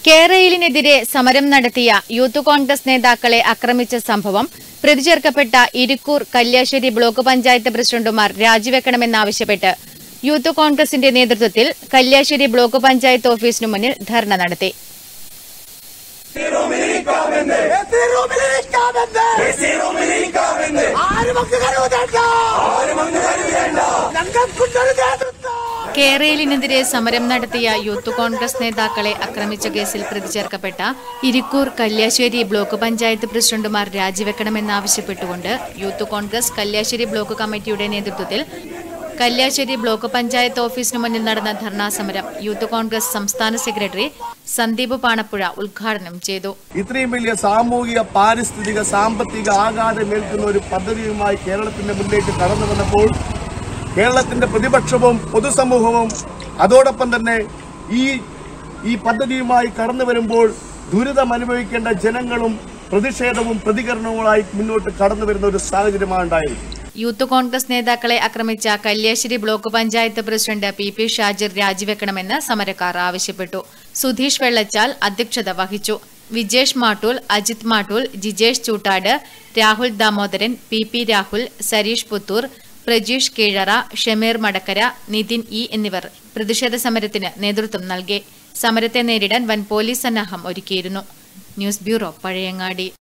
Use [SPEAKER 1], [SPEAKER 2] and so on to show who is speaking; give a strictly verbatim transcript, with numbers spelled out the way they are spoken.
[SPEAKER 1] കേരളിനെതിരെ സമരം നടത്തിയ യൂത്ത് കോൺഗ്രസ് നേതാക്കളെ ആക്രമിച്ച സംഭവം പ്രതിചേർക്കപ്പെട്ട ഇരിക്കൂർ കല്യാശ്ശേരി ബ്ലോക്ക് പഞ്ചായത്ത് പ്രസിഡന്റുമാർ രാജിവെക്കണമെന്നാവശ്യപ്പെട്ട് യൂത്ത് കോൺഗ്രസിന്റെ നേതൃത്വത്തിൽ കല്യാശ്ശേരി ബ്ലോക്ക് പഞ്ചായത്ത് ഓഫീസിനു മുന്നിൽ ധർണ നടത്തി. കേരളിനെതിരെ സമരം നടത്തിയ യൂത്ത് കോൺഗ്രസ് നേതാക്കളെ ആക്രമിച്ച കേസിൽ പ്രതിചേർക്കപ്പെട്ട ഇരിക്കൂർ കല്യാശ്ശേരി ബ്ലോക്ക് പഞ്ചായത്ത് പ്രസിഡന്റുമാർ രാജിവെക്കണമെന്നാവശ്യപ്പെട്ടുകൊണ്ട് യൂത്ത് കോൺഗ്രസ് കല്യാശ്ശേരി ബ്ലോക്ക് കമ്മിറ്റിയുടെ നേതൃത്വത്തിൽ കല്യാശ്ശേരി ബ്ലോക്ക് പഞ്ചായത്ത് ഓഫീസിനു മുന്നിൽ നടന്ന ധർണാ സമരം യൂത്ത് കോൺഗ്രസ് സംസ്ഥാന സെക്രട്ടറി സന്ദീപ് പാണപ്പുഴ ഉദ്ഘാടനം ചെയ്തു.
[SPEAKER 2] ഇത്രയും വലിയ സാമൂഹിക, പാരിസ്ഥിതിക, സാമ്പത്തിക ആഘാതമേൽക്കുന്ന ഒരു പദ്ധതിയുമായി കേരളത്തിന്റെ മുന്നിലേക്ക് കടന്നു വന്നപ്പോൾ കേരളത്തിന്റെ പ്രതിപക്ഷവും പൊതുസമൂഹവും അതോടൊപ്പം തന്നെ ഈ ഈ പദ്ധതിയുമായി കടന്നു വരുമ്പോൾ ദുരിതം അനുഭവിക്കേണ്ട ജനങ്ങളും പ്രതിഷേധവും പ്രതികരണവുമായി മുന്നോട്ട് കടന്നു വരുന്ന ഒരു സാഹചര്യമാണ് ഉണ്ടായത്.
[SPEAKER 1] യൂത്ത് കോൺഗ്രസ് നേതാക്കളെ ആക്രമിച്ച Kalliasseri block panchayat president P P Shajir രാജിവെക്കണമെന്ന് സമരക്കാർ ആവശ്യപ്പെട്ടു. സുധീഷ് വെള്ളച്ചാൽ അധ്യക്ഷത വഹിച്ചു. Vijesh Mattool, Ajith Mattool, Jijesh Choottad, Rahul Damodaran, P P Rahul, Sareesh Puthur, Prajeesh Keezhara, Shameer Madakkara, Nithin E എന്നിവർ പ്രതിഷേധ സമരത്തിന് നേതൃത്വം നൽകി. സമരത്തെ നേരിടാൻ വൻ പോലീസ് സന്നാഹം ഒരുക്കിയിരുന്നു. News bureau, Pazhayangadi.